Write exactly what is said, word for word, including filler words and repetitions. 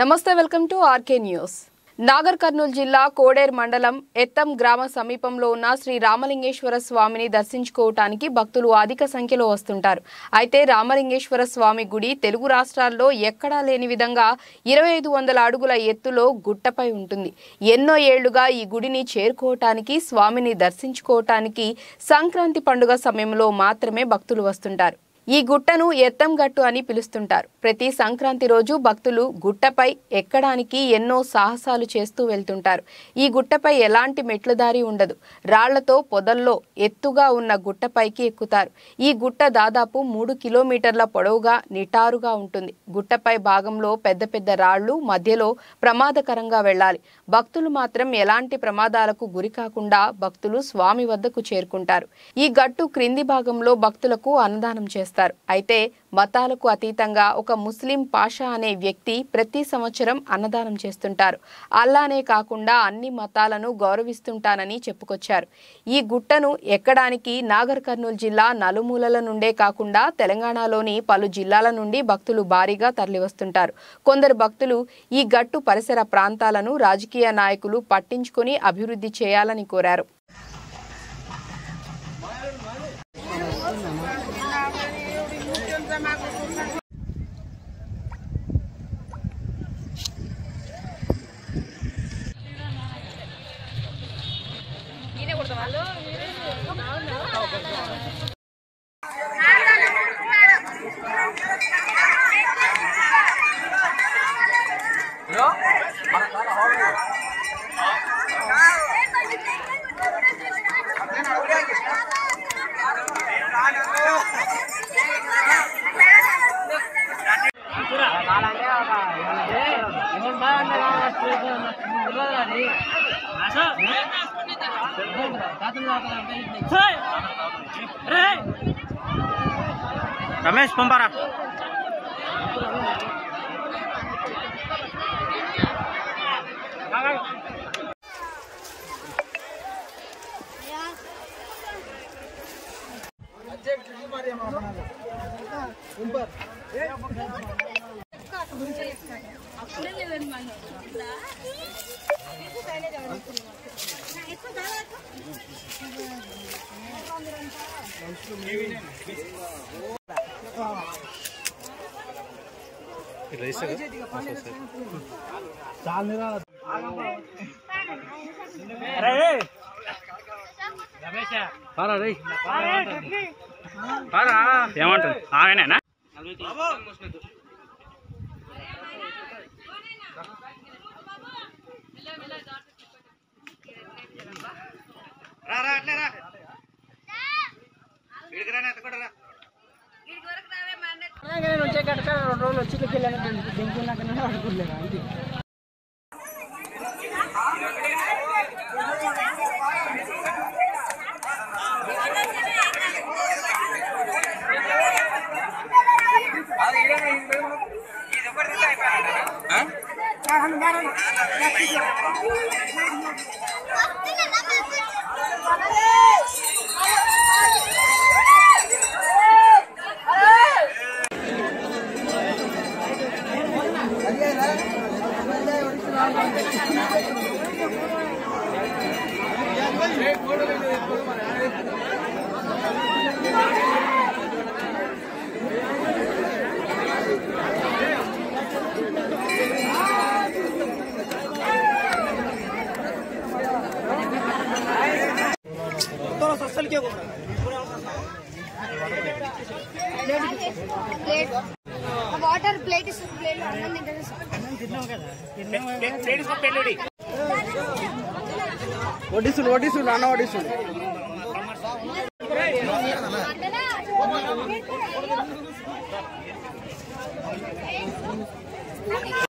నమస్తే welcome to R K news. Nagarkurnool జిల్లా కోడేర్ మండలం ఎత్తం గ్రామ సమీపంలో ఉన్న శ్రీ రామలింగేశ్వర స్వామిని దర్శించుకోవటానికి భక్తులు అధిక సంఖ్యలో వస్తుంటారు. అయితే రామలింగేశ్వర స్వామి గుడి తెలుగు రాష్ట్రాల్లో ఎక్కడా లేని విధంగా ఇరవై ఐదు వందల అడుగుల ఎత్తులో గుట్టపై ఉంటుంది. ఎన్నో ఏళ్లుగా ఈ గుడిని చేరుకోవటానికి, స్వామిని దర్శించుకోవటానికి సంక్రాంతి పండుగ సమయంలో మాత్రమే భక్తులు వస్తుంటారు. ఈ గుట్టను ఎత్తంగట్టు అని పిలుస్తుంటారు. ప్రతి సంక్రాంతి రోజు భక్తులు గుట్టపై ఎక్కడానికి ఎన్నో సాహసాలు చేస్తూ వెళ్తుంటారు. ఈ గుట్టపై ఎలాంటి మెట్ల దారి ఉండదు. రాళ్లతో పొదల్లో ఎత్తుగా ఉన్న గుట్టపైకి ఎక్కుతారు. ఈ గుట్ట దాదాపు మూడు కిలోమీటర్ల పొడవుగా నిటారుగా ఉంటుంది. గుట్టపై భాగంలో పెద్ద పెద్ద రాళ్లు, మధ్యలో ప్రమాదకరంగా వెళ్ళాలి. భక్తులు మాత్రం ఎలాంటి ప్రమాదాలకు గురి కాకుండా భక్తులు స్వామి వద్దకు చేరుకుంటారు. ఈ గట్టు క్రింది భాగంలో భక్తులకు అన్నదానం చేస్తారు. అయితే మతాలకు అతీతంగా ఒక ముస్లిం పాషా అనే వ్యక్తి ప్రతి సంవత్సరం అన్నదానం చేస్తుంటారు. అల్లానే కాకుండా అన్ని మతాలను గౌరవిస్తుంటానని చెప్పుకొచ్చారు. ఈ గుట్టను ఎక్కడానికి నాగర్ కర్నూల్ జిల్లా నలుమూలల నుండే కాకుండా తెలంగాణలోని పలు జిల్లాల నుండి భక్తులు భారీగా తరలివస్తుంటారు. కొందరు భక్తులు ఈ గట్టు పరిసర ప్రాంతాలను రాజకీయ నాయకులు పట్టించుకొని అభివృద్ధి చేయాలని కోరారు. रमेश पंपारा ఏమంటారు ఆగనేనా వచ్చే కట్ట రెండు రోజులు వచ్చి దింకున్నాకనే అడుగులేదా ఇది వాటర్ ప్లేట్ ప్లేట్ అన్నం తింటే తిన్నాం కదా వడ్డిస్తుండు వడ్డిస్తుండు అన్న వడ్డిస్తుండు